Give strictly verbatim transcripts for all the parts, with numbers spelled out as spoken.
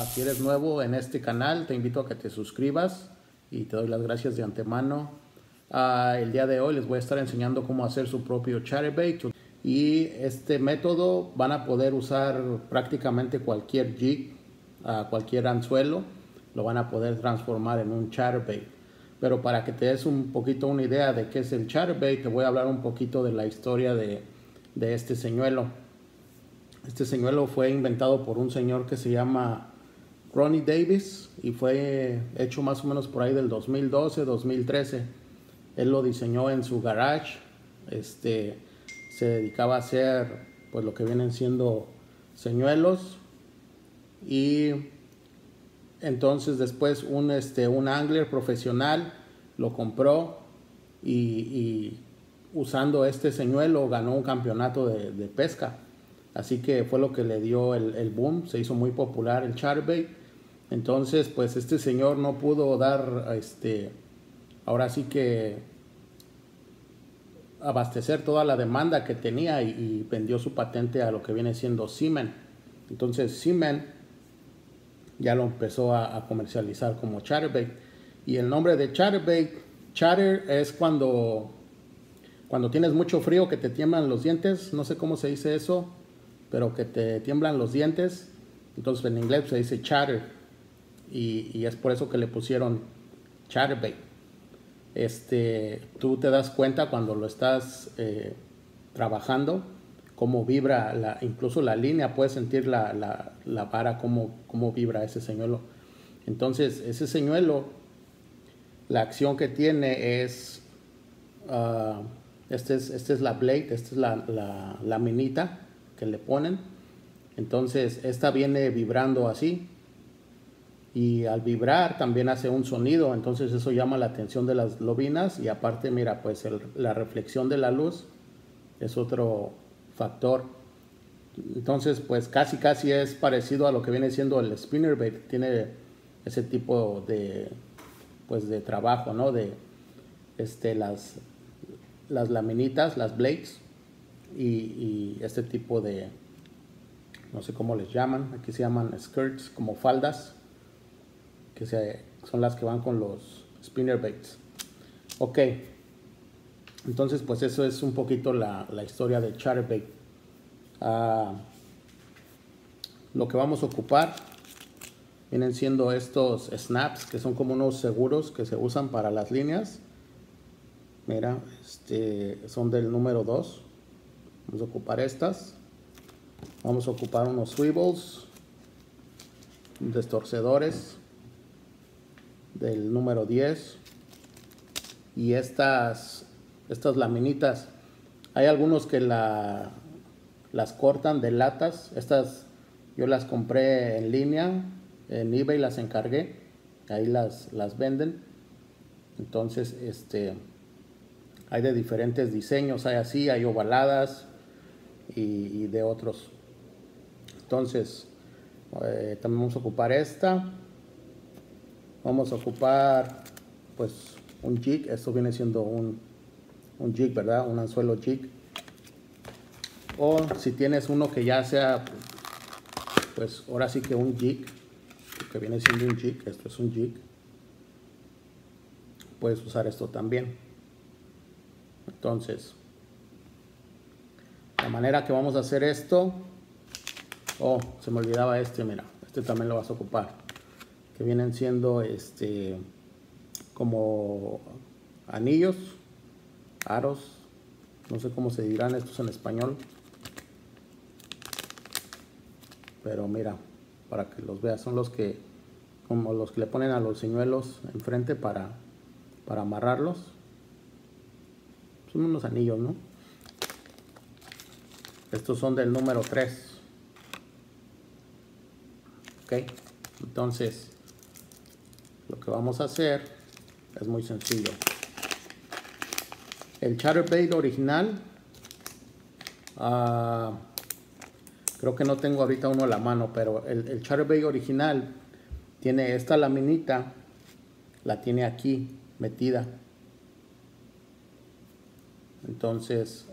Uh, si eres nuevo en este canal, te invito a que te suscribas y te doy las gracias de antemano. Uh, el día de hoy les voy a estar enseñando cómo hacer su propio chatterbait, y este método van a poder usar prácticamente cualquier jig, uh, cualquier anzuelo, lo van a poder transformar en un chatterbait. Pero para que te des un poquito una idea de qué es el chatterbait, te voy a hablar un poquito de la historia de, de este señuelo. Este señuelo fue inventado por un señor que se llama Ronnie Davis y fue hecho más o menos por ahí del dos mil doce, dos mil trece. Él lo diseñó en su garage. Este, se dedicaba a hacer pues lo que vienen siendo señuelos, y entonces después un, este, un angler profesional lo compró y, y usando este señuelo ganó un campeonato de, de pesca. Así que fue lo que le dio el, el boom, se hizo muy popular el chatterbait. Entonces pues este señor no pudo dar, este, ahora sí que abastecer toda la demanda que tenía, y, y vendió su patente a lo que viene siendo Seaman. Entonces Seaman ya lo empezó a, a comercializar como chatterbait. Y el nombre de chatterbait, chatter es cuando, cuando tienes mucho frío que te tiemblan los dientes, no sé cómo se dice eso, pero que te tiemblan los dientes, entonces en inglés se dice chatter, y, y es por eso que le pusieron chatterbait. Este, tú te das cuenta cuando lo estás eh, trabajando, cómo vibra, la, incluso la línea, puedes sentir la, la, la vara, cómo, cómo vibra ese señuelo. Entonces ese señuelo, la acción que tiene es, uh, este es, este es la blade, esta es la, la, la minita que le ponen. Entonces esta viene vibrando así, y al vibrar también hace un sonido, entonces eso llama la atención de las lobinas. Y aparte mira, pues el, la reflexión de la luz es otro factor. Entonces pues casi casi es parecido a lo que viene siendo el spinnerbait, tiene ese tipo de pues de trabajo, ¿no? De este las las laminitas, las blades, y, y este tipo de, no sé cómo les llaman, aquí se llaman skirts, como faldas, que se, son las que van con los spinnerbaits. Ok, entonces pues eso es un poquito la, la historia de chatterbait. Uh, lo que vamos a ocupar vienen siendo estos snaps, que son como unos seguros que se usan para las líneas. Mira, este, son del número dos. Vamos a ocupar estas. Vamos a ocupar unos swivels, destorcedores del número diez, y estas, estas laminitas. Hay algunos que la, las cortan de latas. Estas yo las compré en línea, en eBay las encargué, ahí las, las venden. Entonces este, hay de diferentes diseños, hay así, hay ovaladas y, y de otros. Entonces eh, también vamos a ocupar esta. Vamos a ocupar pues un jig, esto viene siendo un, un jig, ¿verdad? Un anzuelo jig. O si tienes uno que ya sea, pues ahora sí que un jig, que viene siendo un jig, esto es un jig, puedes usar esto también. Entonces, la manera que vamos a hacer esto, oh, se me olvidaba este, mira, este también lo vas a ocupar, que vienen siendo este como anillos, aros, no sé cómo se dirán estos en español, pero mira, para que los veas, son los que como los que le ponen a los señuelos enfrente para, para amarrarlos. Son unos anillos, ¿no? Estos son del número tres. Ok, entonces lo que vamos a hacer es muy sencillo. El chatterbait original, uh, creo que no tengo ahorita uno a la mano, pero el, el chatterbait original tiene esta laminita, la tiene aquí metida. Entonces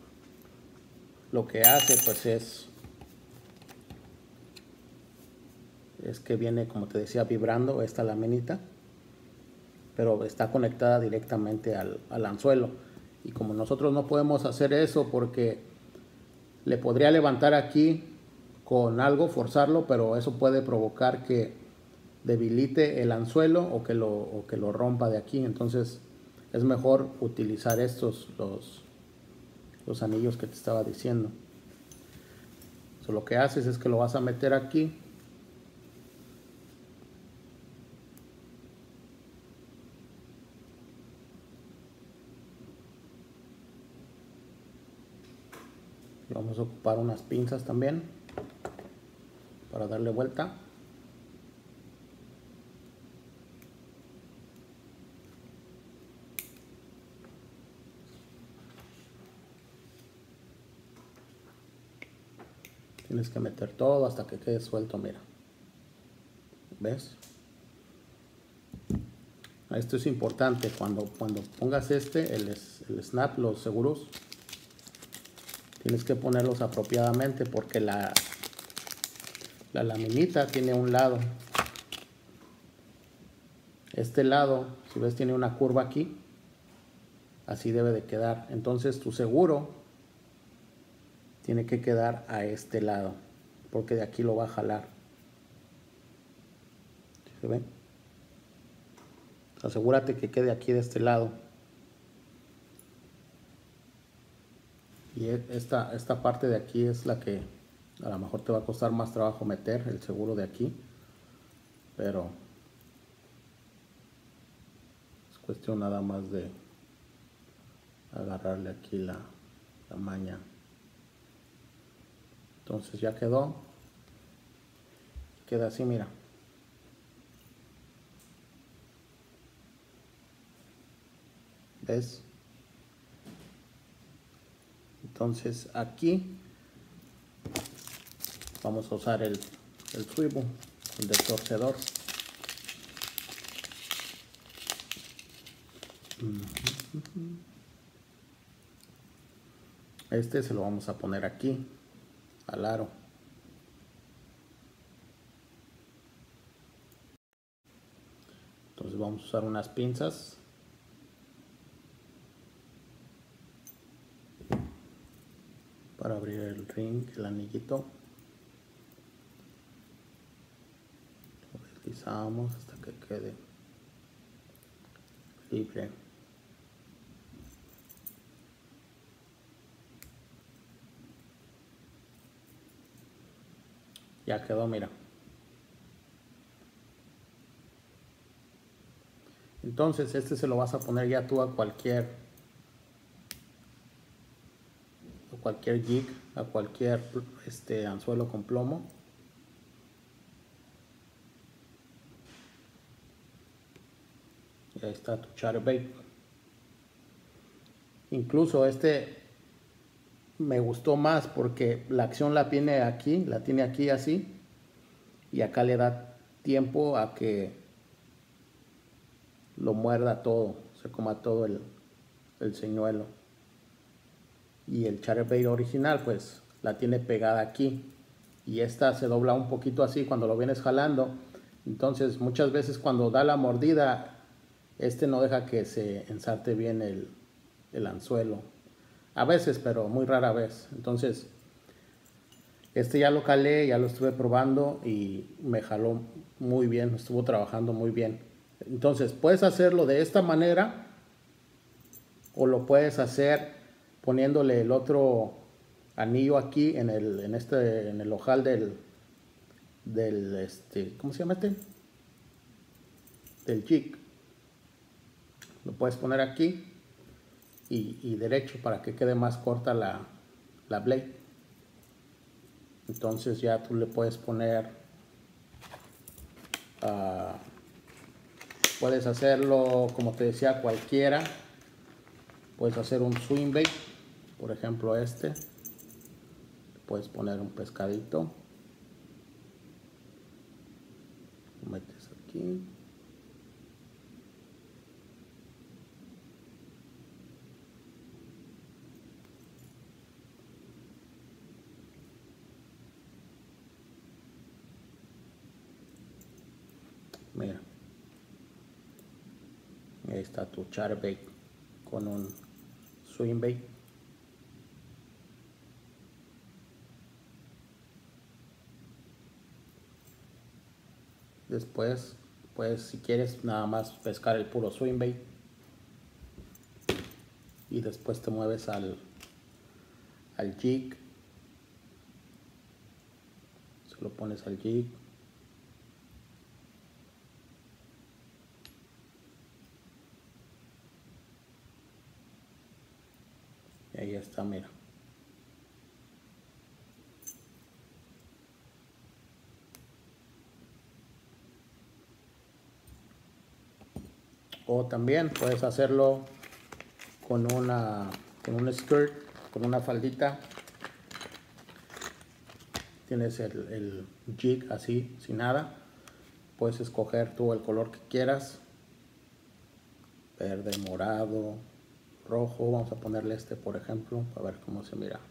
lo que hace pues es es que viene, como te decía, vibrando esta laminita, pero está conectada directamente al, al anzuelo. Y como nosotros no podemos hacer eso porque le podría levantar aquí con algo, forzarlo, pero eso puede provocar que debilite el anzuelo o que lo, o que lo rompa de aquí. Entonces es mejor utilizar estos, los, los anillos que te estaba diciendo. So, lo que haces es que lo vas a meter aquí. Y vamos a ocupar unas pinzas también para darle vuelta. Tienes que meter todo hasta que quede suelto, mira. ¿Ves? Esto es importante. Cuando, cuando pongas este, el, el snap, los seguros, tienes que ponerlos apropiadamente porque la, la laminita tiene un lado. Este lado, si ves, tiene una curva aquí. Así debe de quedar. Entonces tu seguro tiene que quedar a este lado, porque de aquí lo va a jalar. ¿Se ven? Asegúrate que quede aquí de este lado. Y esta, esta parte de aquí es la que a lo mejor te va a costar más trabajo meter, el seguro de aquí. Pero es cuestión nada más de agarrarle aquí la, la maña. Entonces ya quedó. Queda así, mira. ¿Ves? Entonces aquí vamos a usar el, el swivel, el del torcedor. Este se lo vamos a poner aquí, al aro. Entonces vamos a usar unas pinzas. Para abrir el ring, el anillito. Lo deslizamos hasta que quede libre. Ya quedó, mira. Entonces este se lo vas a poner ya tú a cualquier a cualquier jig, a cualquier este anzuelo con plomo. Y ahí está tu chatterbait. Incluso este me gustó más porque la acción la tiene aquí, la tiene aquí así, y acá le da tiempo a que lo muerda todo, se coma todo el, el señuelo. Y el chatterbait original pues la tiene pegada aquí, y esta se dobla un poquito así cuando lo vienes jalando. Entonces muchas veces cuando da la mordida, este no deja que se ensarte bien el, el anzuelo. A veces, pero muy rara vez. Entonces, este ya lo calé, ya lo estuve probando y me jaló muy bien, estuvo trabajando muy bien. Entonces, puedes hacerlo de esta manera o lo puedes hacer poniéndole el otro anillo aquí en el, en este, en el ojal del, del, este, ¿cómo se llama este? Del jig. Lo puedes poner aquí. Y, y derecho para que quede más corta la, la blade. Entonces ya tú le puedes poner, uh, puedes hacerlo como te decía cualquiera. Puedes hacer un swing bait, por ejemplo este. Puedes poner un pescadito, lo metes aquí. Mira. Ahí está tu chatterbait con un swing bait. Después, pues si quieres nada más pescar el puro swing bait. Y después te mueves al, al jig. Se lo pones al jig. Y ahí está, mira. O también puedes hacerlo con una con un skirt, con una faldita. Tienes el, el jig así, sin nada. Puedes escoger tú el color que quieras. Verde, morado, rojo. Vamos a ponerle este, por ejemplo, para ver cómo se mira.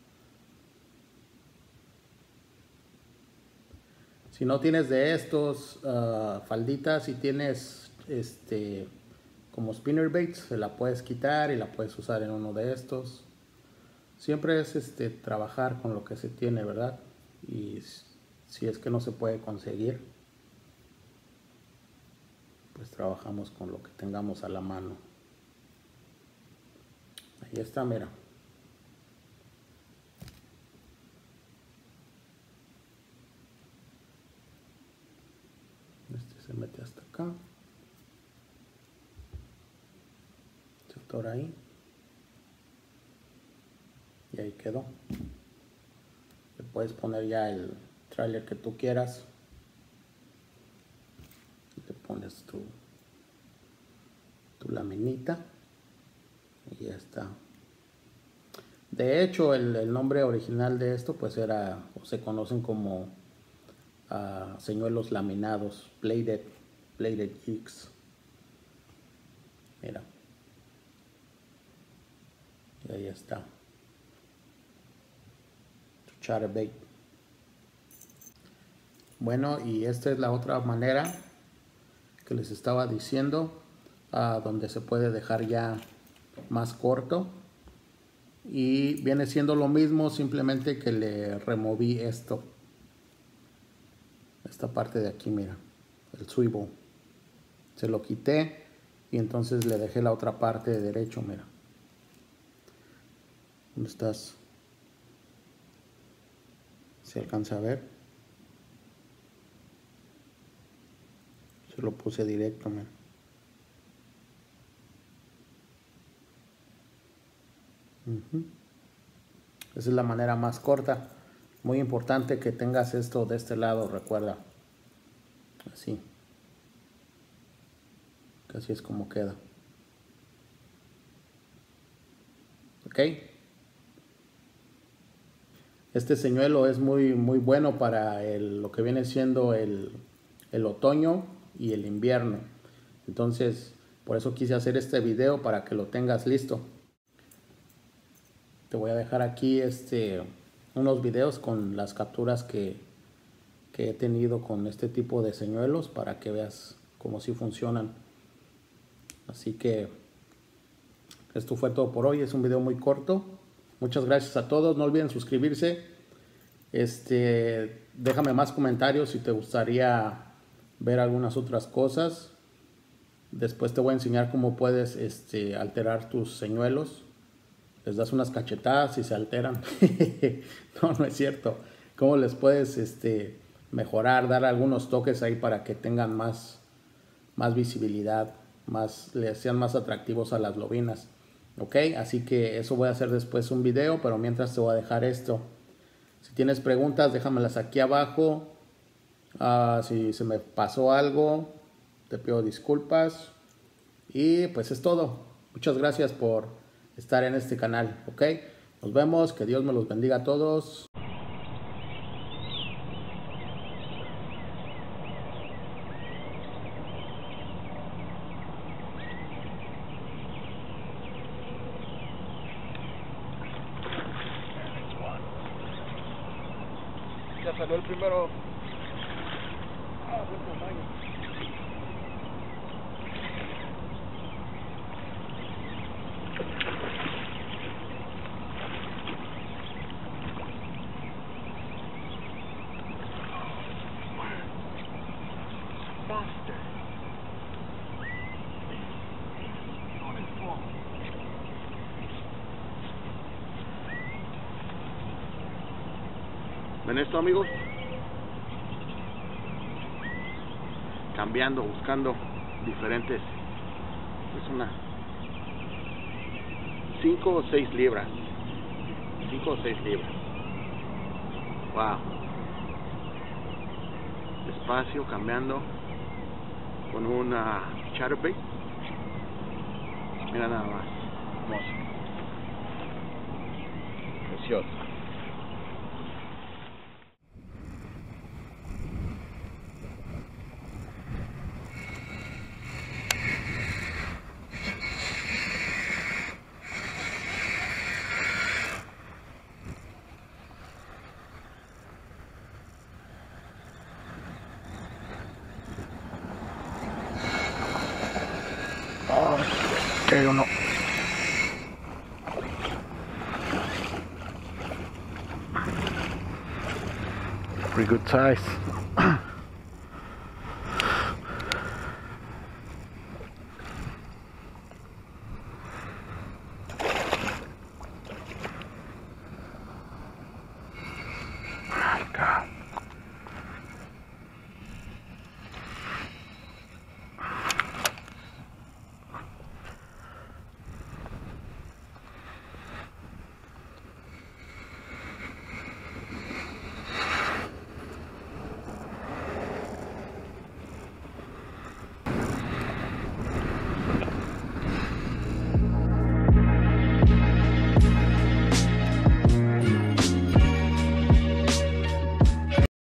Si no tienes de estos uh, falditas, si tienes este como spinnerbaits, se la puedes quitar y la puedes usar en uno de estos. Siempre es este trabajar con lo que se tiene, ¿verdad? Y si es que no se puede conseguir, pues trabajamos con lo que tengamos a la mano. Ahí está, mira. Este se mete hasta acá. Se atora ahí. Y ahí quedó. Le puedes poner ya el trailer que tú quieras. Le pones tu, tu laminita. Y ya está. De hecho, el, el nombre original de esto pues era, o se conocen como uh, señuelos laminados, bladed, bladed jigs. Mira. Y ahí está. Tu chatterbait. Bueno, y esta es la otra manera que les estaba diciendo, uh, donde se puede dejar ya más corto. Y viene siendo lo mismo, simplemente que le removí esto. Esta parte de aquí, mira. El swivel. Se lo quité y entonces le dejé la otra parte de derecho, mira. ¿Dónde estás? ¿Se alcanza a ver? Se lo puse directo, mira. Uh-huh. Esa es la manera más corta. Muy importante que tengas esto de este lado, recuerda. Así. Así es como queda. Ok. Este señuelo es muy, muy bueno para el, lo que viene siendo el, el otoño y el invierno. Entonces, por eso quise hacer este video para que lo tengas listo. Te voy a dejar aquí este, unos videos con las capturas que, que he tenido con este tipo de señuelos para que veas cómo sí funcionan. Así que esto fue todo por hoy. Es un video muy corto. Muchas gracias a todos. No olviden suscribirse. Este, déjame más comentarios si te gustaría ver algunas otras cosas. Después te voy a enseñar cómo puedes este, alterar tus señuelos. Les das unas cachetadas y se alteran. No, no es cierto. Cómo les puedes este, mejorar, dar algunos toques ahí para que tengan más, más visibilidad, más, les sean más atractivos a las lobinas. Ok, así que eso voy a hacer después un video, pero mientras te voy a dejar esto. Si tienes preguntas, déjamelas aquí abajo. Uh, si se me pasó algo, te pido disculpas. Y pues es todo. Muchas gracias por estar en este canal, ok. Nos vemos, que Dios me los bendiga a todos. Ya salió el primero. Ah, buen tamaño. ¿Ven esto, amigos? Cambiando, buscando diferentes. Es una cinco o seis libras. cinco o seis libras. Wow. Despacio, cambiando con una chatterbait. Mira nada más. Hermoso. Precioso. Oh, pero no. Pretty good size.